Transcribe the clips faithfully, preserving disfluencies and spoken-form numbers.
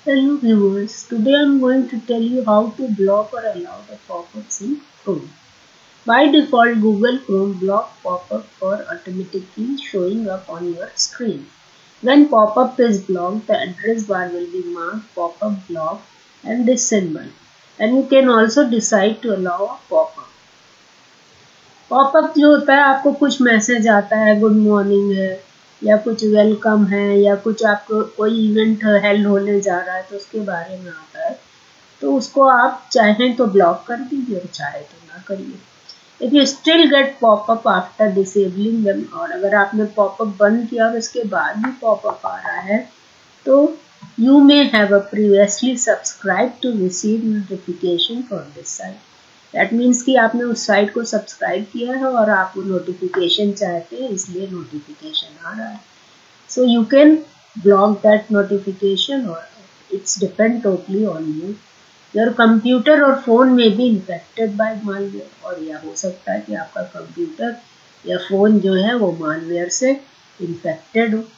Hello viewers, today I am going to tell you how to block or allow the pop-ups in Chrome. By default, Google Chrome block pop-up for automatically showing up on your screen. When pop-up is blocked, the address bar will be marked pop-up block and this symbol. And you can also decide to allow a pop-up. Popup जो होता है आपको कुछ message आता है, good morning है या कुछ वेलकम है या कुछ आपको कोई इवेंट हेल्ड होने जा रहा है तो उसके बारे में आता है, तो उसको आप चाहें तो ब्लॉक कर दीजिए और चाहे तो ना करिए। If you still get popup after disabling them, और अगर आपने पॉपअप बंद किया और उसके बाद भी पॉपअप आ रहा है तो you may have a previously subscribe to receive notification for this site. That means कि आपने उस साइट को सब्सक्राइब किया है और आप नोटिफिकेशन चाहते हैं, इसलिए नोटिफिकेशन आ रहा है। So you can block that notification और it's depend totally on you. Your computer और फोन में भी इन्फेक्टेड बाय मालवेयर, और यह हो सकता है कि आपका कंप्यूटर या फोन जो है वो मालवेयर से इन्फेक्टेड हो।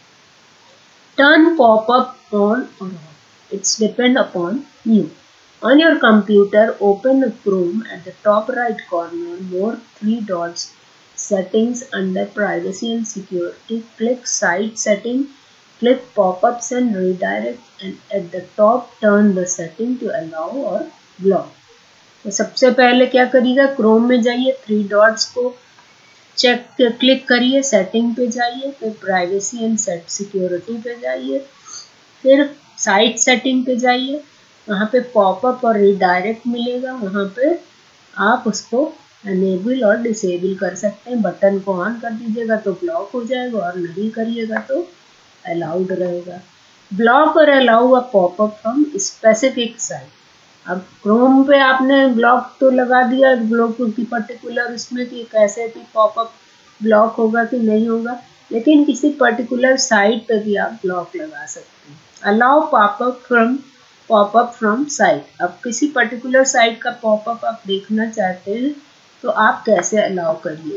टर्न पॉपअप ऑन और off, it's depend upon you. On your computer, open Chrome at the top right corner, more three dots, settings under privacy and security, click site setting, click pop-ups and redirect, and at the top turn the setting to allow or block. तो सबसे पहले क्या करिएगा, Chrome में जाइए, three dots को check click करिए, setting पे जाइए, फिर प्राइवेसी एंड सेट सिक्योरिटी पे जाइए, फिर साइट सेटिंग पे जाइए, वहाँ पे पॉपअप और रिडायरेक्ट मिलेगा, वहाँ पे आप उसको एनेबल और डिसेबल कर सकते हैं। बटन को ऑन कर दीजिएगा तो ब्लॉक हो जाएगा और नहीं करिएगा तो अलाउड रहेगा। ब्लॉक और allow a popup from specific site. अब क्रोम पे आपने ब्लॉक तो लगा दिया, ब्लॉक की पर्टिकुलर उसमें कि कैसे भी पॉपअप ब्लॉक होगा कि नहीं होगा, लेकिन किसी पर्टिकुलर साइट पे भी आप ब्लॉक लगा सकते हैं। Allow popup from popup from site. अब किसी पर्टिकुलर साइट का पॉपअप आप देखना चाहते हैं तो आप कैसे अलाउ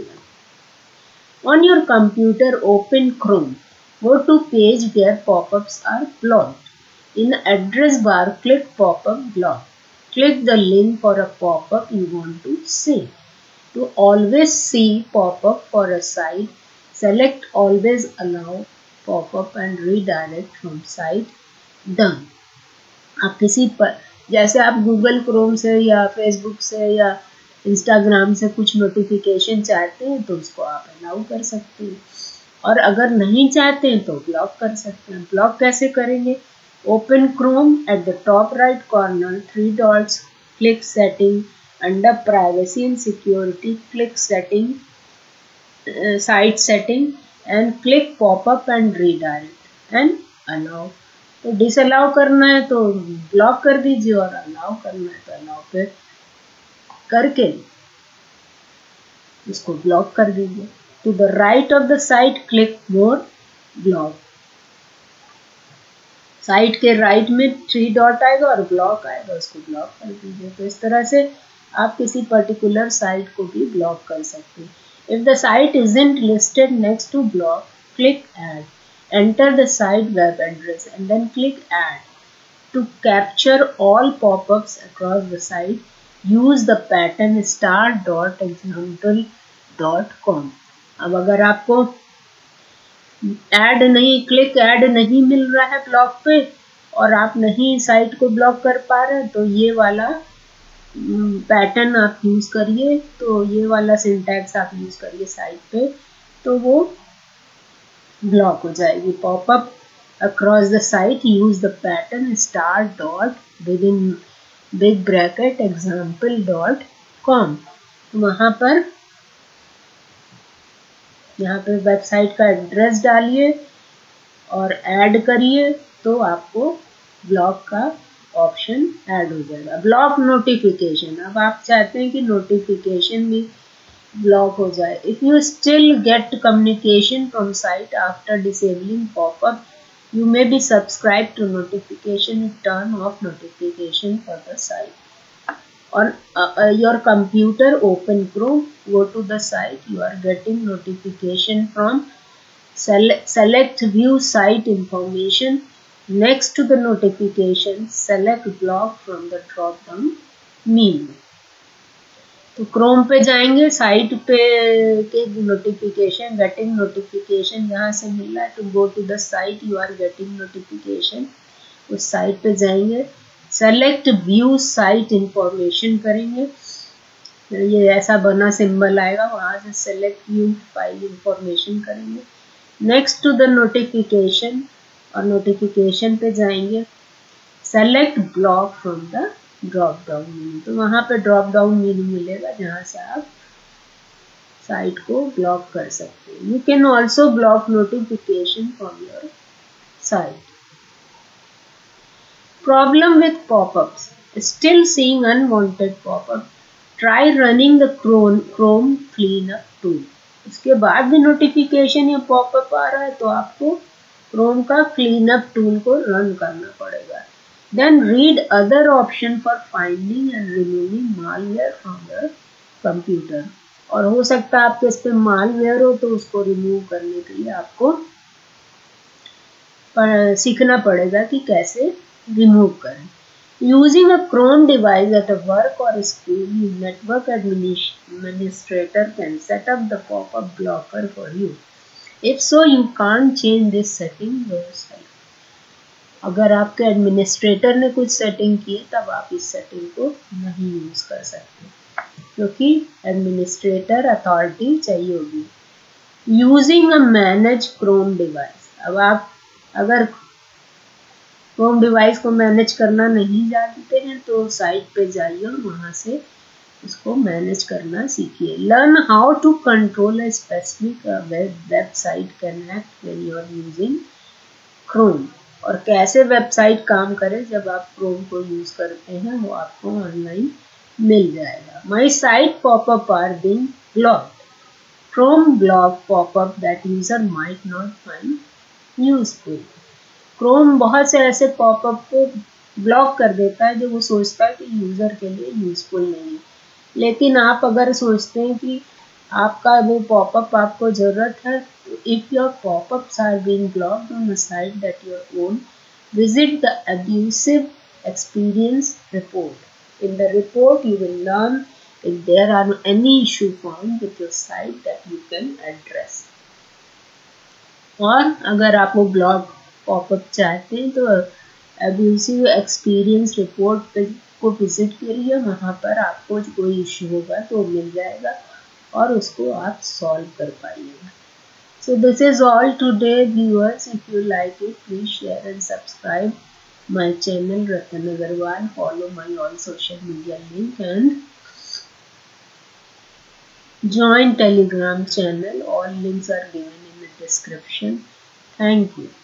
करिएगा। On your computer open Chrome, go to page where popups are blocked. In address bar click popup block, click the link for a popup you want to see. To always see popup for a site, select always allow popup and redirect from site, done. आप किसी पर, जैसे आप Google Chrome से या Facebook से या Instagram से कुछ नोटिफिकेशन चाहते हैं तो उसको आप अलाउ कर सकते हैं, और अगर नहीं चाहते हैं तो ब्लॉक कर सकते हैं। ब्लॉक कैसे करेंगे, open Chrome at the top right corner, three dots, click setting, under privacy and security click setting, site setting and click popup and redirect and allow. तो डिसअलाउ करना है तो ब्लॉक कर दीजिए और अलाउ करना है तो अलाउ पे करके इसको ब्लॉक कर दीजिए। To the right of the site click more block. Site के राइट में थ्री डॉट आएगा और ब्लॉक आएगा, उसको ब्लॉक कर दीजिए। तो इस तरह से आप किसी पर्टिकुलर साइट को भी ब्लॉक कर सकते हैं। If the site isn't listed next to block, click add, enter the site web address and then click add. To capture all pop-ups across the site, use the pattern star dot example dot com. अब अगर आपको add नहीं, click add नहीं मिल रहा है block पे और आप नहीं साइट को ब्लॉक कर पा रहे, तो ये वाला पैटर्न आप यूज करिए, तो ये वाला सिंटैक्स आप यूज करिए साइट पे, तो वो ब्लॉक हो जाएगी। Popup across the site, use the pattern star dot within big bracket example dot com. वहाँ पर यहाँ पे वेबसाइट का एड्रेस डालिए और ऐड करिए तो आपको ब्लॉक का ऑप्शन ऐड हो जाएगा। ब्लॉक नोटिफिकेशन, अब आप चाहते हैं कि नोटिफिकेशन भी ब्लॉक हो जाए। If you still get communication from site after disabling pop-up, you may be subscribed to notification and turn off notification for the site. On uh, uh, your computer, open Chrome, go to the site you are getting notification from, select, select view site information, Next to the notification, select block from the drop down menu. तो Chrome पे जाएंगे, site पे के notification, getting notification जहाँ से मिल रहा है, to go to the site you are getting notification, उस साइट पे जाएंगे, सेलेक्ट व्यू साइट इंफॉर्मेशन करेंगे, ये ऐसा बना सिंबल आएगा, वहाँ से सेलेक्ट व्यू फाइल इंफॉर्मेशन करेंगे। नेक्स्ट टू द नोटिफिकेशन, और नोटिफिकेशन पे जाएंगे, select block from the drop down menu, तो वहाँ पे ड्रॉप डाउन मेन्यू मिलेगा जहाँ से आप साइट को ब्लॉक कर सकते हैं। You can also block notification from your site. Problem with popups, still seeing unwanted popup, try running the Chrome Chrome clean up tool. उसके बाद भी नोटिफिकेशन या पॉपअप आ रहा है तो आपको क्रोम का क्लीन अप टूल को रन करना पड़ेगा। Then read other option for finding and removing malware from the computer। और हो सकता है आपके इस पे malware हो तो उसको रिमूव करने के लिए आपको सीखना पड़ेगा कि कैसे रिमूव करें। Using a Chrome device at a work or school, your network administrator can set up the pop-up blocker for you. If so, you can't change this setting yourself। अगर आपके एडमिनिस्ट्रेटर ने कुछ सेटिंग की है तब आप इस सेटिंग को नहीं यूज कर सकते, क्योंकि एडमिनिस्ट्रेटर अथॉरिटी चाहिए होगी। Using a manage Chrome device, अब आप अगर क्रोम डिवाइस को मैनेज करना नहीं जानते हैं तो साइट पे जाइए और वहाँ से उसको मैनेज करना सीखिए। Learn how to control a specific web website connect when you are using Chrome, और कैसे वेबसाइट काम करे जब आप क्रोम को यूज करते हैं वो आपको ऑनलाइन मिल जाएगा। My site popup are being blocked, Chrome block popup that user might not find useful. Chrome बहुत से ऐसे पॉपअप को ब्लॉक कर देता है जो वो सोचता है कि यूजर के लिए यूजफुल नहीं है, लेकिन आप अगर सोचते हैं कि आपका वो पॉपअप आपको जरूरत है, if your pop-ups are being blocked on a site that you own, visit the abusive experience report. In the report, you will learn if there are any issue found with your site that you can address. और अगर आप वो block popup चाहते हैं तो abusive experience report पे को visit करिए, वहाँ पर आपको कोई इश्यू होगा तो मिल जाएगा और उसको आप सॉल्व कर पाइएगा। So this is all today, viewers. If you like it, please share and subscribe my channel Ratan Agarwal. Follow my all social media link and join Telegram channel. All links are given in the description. Thank you.